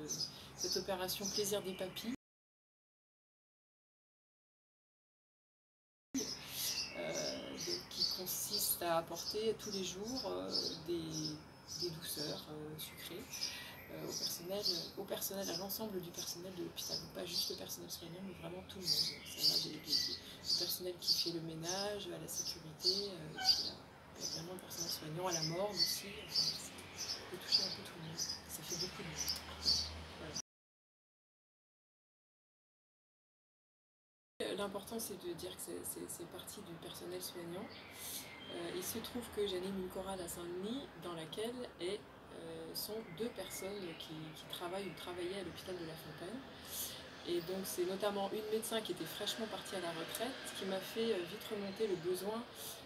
cette opération Plaisir des papilles, qui consiste à apporter tous les jours des douceurs sucrées au personnel, à l'ensemble du personnel de l'hôpital. Pas juste le personnel soignant, mais vraiment tout le monde. Ça va du personnel qui fait le ménage, à la sécurité, et puis vraiment le personnel soignant, à la morgue aussi. Enfin, ça peut toucher un peu tout le monde. Ça fait beaucoup de monde. Voilà. L'important, c'est de dire que c'est partie du personnel soignant. Il se trouve que j'anime une chorale à Saint-Denis dans laquelle sont 2 personnes qui travaillent ou travaillaient à l'hôpital de La Fontaine. Et donc c'est notamment une médecin qui était fraîchement partie à la retraite qui m'a fait vite remonter le besoin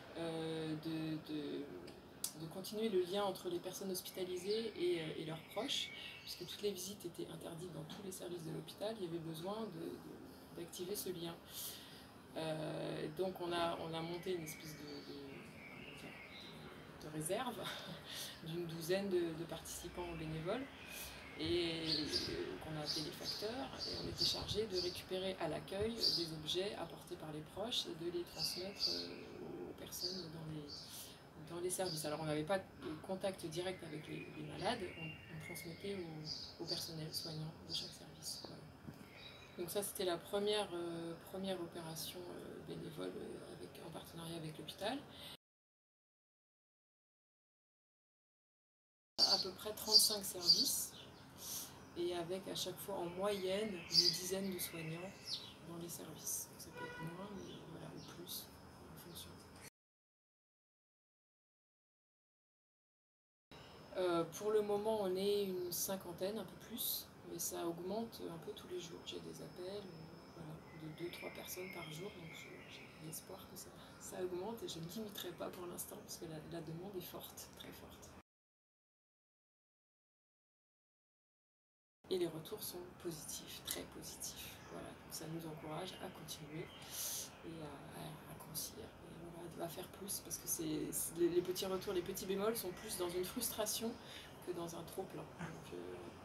de continuer le lien entre les personnes hospitalisées et leurs proches, puisque toutes les visites étaient interdites dans tous les services de l'hôpital. Il y avait besoin d'activer ce lien. Donc on a monté une espèce de réserve d'une douzaine de participants bénévoles et qu'on a appelé les facteurs, et on était chargé de récupérer à l'accueil des objets apportés par les proches et de les transmettre aux personnes dans les services. Alors on n'avait pas de contact direct avec les malades, on transmettait au personnel soignant de chaque service. Voilà. Donc ça c'était la première opération bénévole en partenariat avec l'hôpital. À peu près 35 services, et avec à chaque fois en moyenne une dizaine de soignants dans les services. Ça peut être moins, mais voilà, ou plus, en fonction. Pour le moment, on est une cinquantaine, un peu plus, mais ça augmente un peu tous les jours. J'ai des appels voilà, de 2-3 personnes par jour, donc j'ai l'espoir que ça augmente, et je ne limiterai pas pour l'instant, parce que la demande est forte, très forte. Et les retours sont positifs, très positifs. Voilà, donc ça nous encourage à continuer et à grossir. Et voilà, à faire plus, parce que les petits retours, les petits bémols sont plus dans une frustration que dans un trop-plein.